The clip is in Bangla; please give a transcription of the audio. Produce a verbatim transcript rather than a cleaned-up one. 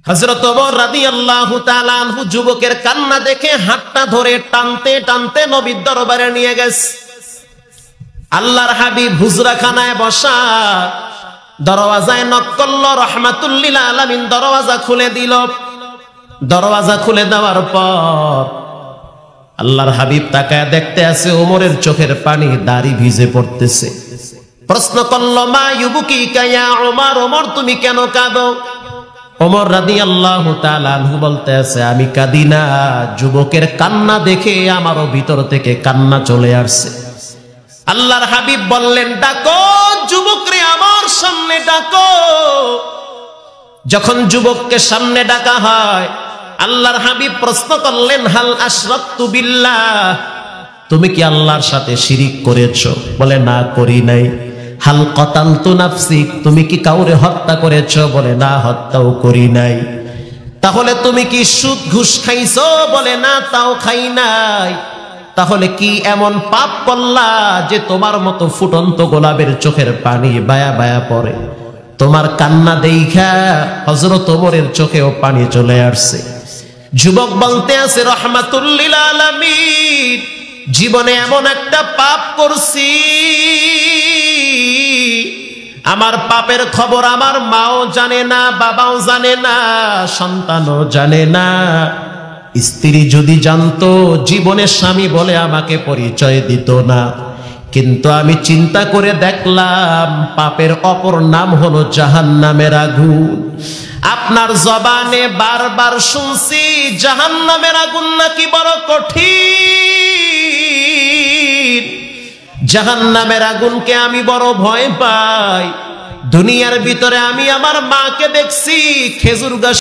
হযরত ওমর রাদিয়াল্লাহু তাআলা আনহু যুবকের কান্না দেখে হাতটা ধরে টানতে টানতে নবীর দরবারে নিয়ে গেছে। আল্লাহর হাবিব হুজরাখানায় বসা, দরওয়াজায় নক করল, রাহমাতুল লিল আলামিন দরওয়াজা খুলে দিল। দরওয়াজা খুলে দেওয়ার পর আল্লাহর হাবিব তাকায় দেখতে আছে ওমরের চোখের পানি দাড়ি ভিজে পড়তেছে। প্রশ্ন করল, মা ইউবকিকা ইয়া ওমর, ওমর তুমি কেন কাঁদো? ওমর রাদিয়াল্লাহু তাআলা আনহু বলতে আছে, আমি কাঁদি না, যুবকের কান্না দেখে আমারও ভিতর থেকে কান্না চলে আসছে। আল্লাহর হাবিব বললেন, ডাকো যুবকরে, আমার সামনে ডাকো। যখন যুবককে সামনে ডাকা হয়, আল্লাহর হাবিব প্রশ্ন করলেন, হাল আশরাকতু বিল্লাহ, তুমি কি আল্লাহর সাথে শিরিক করেছো? বলে, না করি নাই। হাল কতালতু নাফসিক, তুমি কি কাউরে হত্যা করেছো? বলে, না, হত্যাও করি নাই। তাহলে তুমি কি সুদ ঘুষ খাইছো? বলে, না, তাও খাই নাই। তাহলে কি এমন পাপ করলা যে তোমার মতো ফুটন্ত গোলাপের চোখের পানি বায়া বায়া পড়ে? তোমার কান্না দেইখা হযরত ওমরের চোখেও পানি চলে আসছে। যুবক বলতে আছে, রাহমাতুল লিল আলামিন, জীবনে এমন একটা পাপ করছি, আমার পাপের খবর আমার মাও জানে না, বাবাও জানে না, সন্তানও জানে না। স্ত্রী যদি জানতো, জীবনে স্বামী বলে আমাকে পরিচয় দিত না। কিন্তু আমি চিন্তা করে দেখলাম, পাপের অপর নাম হলো জাহান্নামের আগুন। আপনার জবানে বারবার শুনছি জাহান্নামের আগুন নাকি বড় কঠিন। জাহান্নামের আগুনকে আমি বড় ভয় পাই। দুনিয়ার ভিতরে আমি আমার মাকে দেখছি খেজুর গাছ